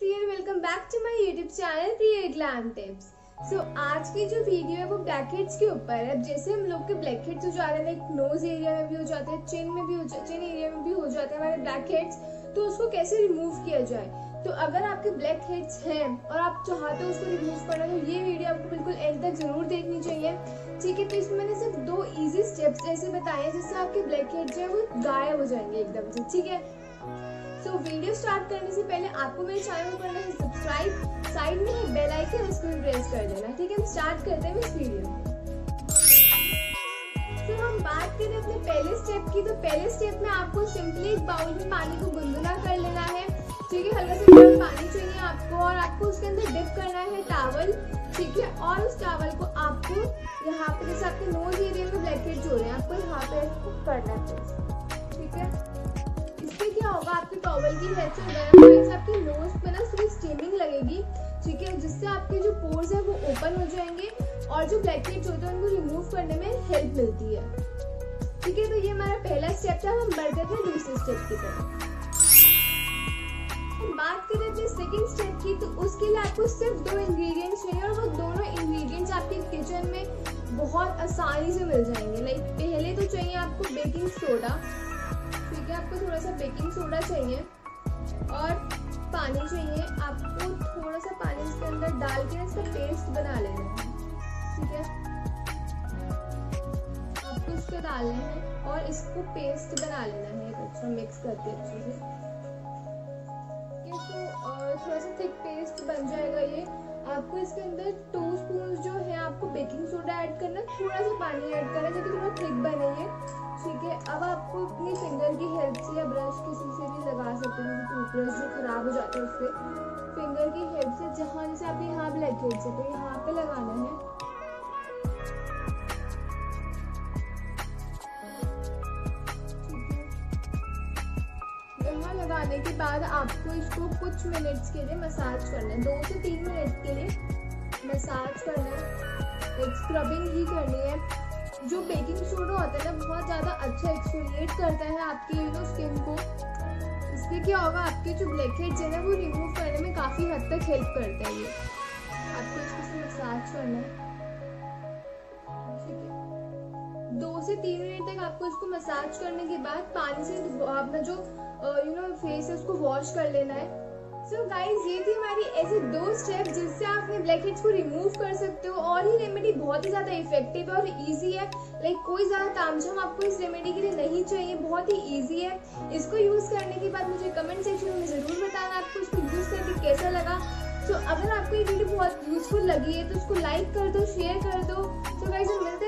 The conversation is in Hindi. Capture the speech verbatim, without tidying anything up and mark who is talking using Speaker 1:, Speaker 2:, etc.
Speaker 1: Priya, welcome back to my YouTube channel Priya glam tips. So आज की जो वीडियो है वो ब्लैकहेड्स के ऊपर है। जैसे हम लोग के ब्लैकहेड्स हो जाते हैं, लाइक नोज एरिया में भी हो जाते हैं, चिन में भी हो जाते चिन एरिया में भी हो जाते हैं हमारे ब्लैकहेड्स, तो उसको कैसे रिमूव किया जाए। तो अगर आपके ब्लैकहेड्स हैं और आप चाहते हो उसको रिमूव करना, तो ये वीडियो आपको बिल्कुल एंड तक जरूर देखनी चाहिए, ठीक है। तो इसमें मैंने सिर्फ दो इजी स्टेप्स ऐसे बताए हैं जिससे आपके ब्लैकहेड्स जो है वो गायब हो जाएंगे एकदम से, ठीक है। सो so, वीडियो स्टार्ट करने से पहले आपको मेरे चैनल को करना है सब्सक्राइब, साइड में है बेल आइकन, उसको भी प्रेस कर देना, ठीक है। हम स्टार्ट करते हैं इस वीडियो। तो so, हम बात करें अपने पहले स्टेप की, तो पहले स्टेप में आपको सिंपली एक बाउल में पानी को गुनगुना कर लेना है, ठीक है। हल्का सा गर्म पानी चाहिए आपको और आपको उसके अंदर डिप करना है टॉवल, ठीक है। और उस टॉवल को आपको यहाँ पे जैसे आपके नोज एरिया में ब्लैकहेड्स हो रहे हैं, आपको यहाँ पे करना है, ठीक है। इससे क्या होगा, आपके टॉवल की हेड से गर्म पानी से आपकी नोज पे ना थोड़ी स्टीमिंग लगेगी, ठीक है, जिससे आपके जो पोर्स है वो ओपन हो जाएंगे और जो ब्लैकहेड्स होते हैं उनको रिमूव करने में हेल्प मिलती है, ठीक है। तो ये हमारा पहला स्टेप था। हम बढ़ते थे दूसरे स्टेप की तरफ। हम बात करें अपने सेकंड स्टेप की, तो उसके लिए आपको सिर्फ दो इंग्रेडिएंट्स चाहिए और वो दोनों इंग्रेडिएंट्स आपके किचन में बहुत आसानी से मिल जाएंगे। लाइक पहले तो चाहिए आपको बेकिंग सोडा, ठीक है। आपको थोड़ा सा बेकिंग सोडा चाहिए और पानी चाहिए। आपको थोड़ा सा पानी इसके अंदर डाल के इसका पेस्ट बना लेना है, ठीक है। आपको इसको डालना है और इसको पेस्ट बना लेना है, अच्छा मिक्स करके अच्छे से। तो थोड़ा सा थिक पेस्ट बन जाएगा ये। आपको इसके अंदर टू स्पून जो है आपको बेकिंग सोडा ऐड करना, थोड़ा सा पानी ऐड करना ताकि थोड़ा थिक बने ये, ठीक है। अब आपको अपनी फिंगर की हेल्प से या ब्रश किसी से भी लगा सकते हैं, टूथब्रश जो खराब हो जाता है उससे, फिंगर की हेल्प से जहाँ जैसे आपके यहाँ ब्लैकहेड्स है तो यहाँ पे लगाना है, यहाँ लगाने के बाद आपको इसको कुछ मिनट्स के लिए मसाज करना है, दो से तीन मिनट के लिए मसाज करना है, एक स्क्रबिंग ही करनी है। जो बेकिंग सोडा होता है ना बहुत ज़्यादा अच्छा एक्सफोलिएट करता है आपकी यू नो स्किन को। इससे क्या होगा, आपके जो ब्लैकहेड्स है ना वो रिमूव करने में काफ़ी हद तक हेल्प करता है ये। आपको इसको मसाज करना है, ठीक है। दो से तीन मिनट तक आपको इसको मसाज करने के बाद पानी से अपना जो यू नो फेस है उसको वॉश कर लेना है। सो so गाइज, ये थी हमारी ऐसे दो स्टेप जिससे आप अपने ब्लैकहेड्स को रिमूव कर सकते हो। और ये रेमेडी बहुत ही ज़्यादा इफेक्टिव है और इजी है। लाइक कोई ज़्यादा तामझाम आपको इस रेमेडी के लिए नहीं चाहिए, बहुत ही इजी है। इसको यूज़ करने के बाद मुझे कमेंट सेक्शन में ज़रूर बताना आपको इसको यूज़ करके कैसा लगा। सो so, अगर आपको ये वीडियो बहुत यूजफुल लगी है तो उसको लाइक कर दो, शेयर कर दो। So guys,